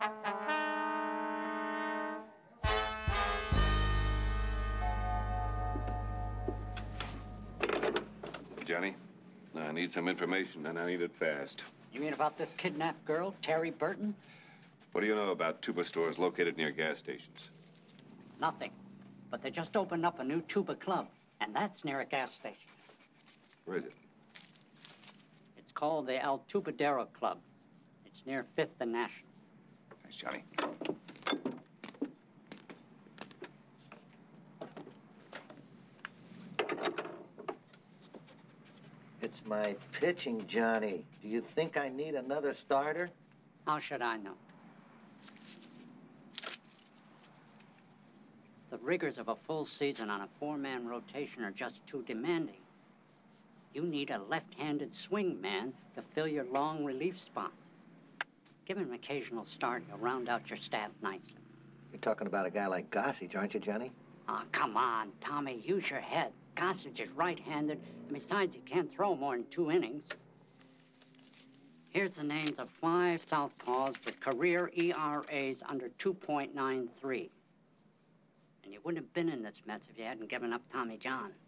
Johnny, I need some information, and I need it fast. You mean about this kidnapped girl, Terry Burton? What do you know about Tuba stores located near gas stations? Nothing. But they just opened up a new Tuba club, and that's near a gas station. Where is it? It's called the El Tubadero Club. It's near 5th and National. Thanks, Johnny. It's my pitching, Johnny. Do you think I need another starter? How should I know? The rigors of a full season on a 4-man rotation are just too demanding. You need a left-handed swing man to fill your long relief spots. Give him an occasional start, he'll round out your staff nicely. You're talking about a guy like Gossage, aren't you, Johnny? Oh, come on, Tommy, use your head. Gossage is right-handed, and besides, he can't throw more than 2 innings. Here's the names of 5 southpaws with career ERAs under 2.93. And you wouldn't have been in this mess if you hadn't given up Tommy John.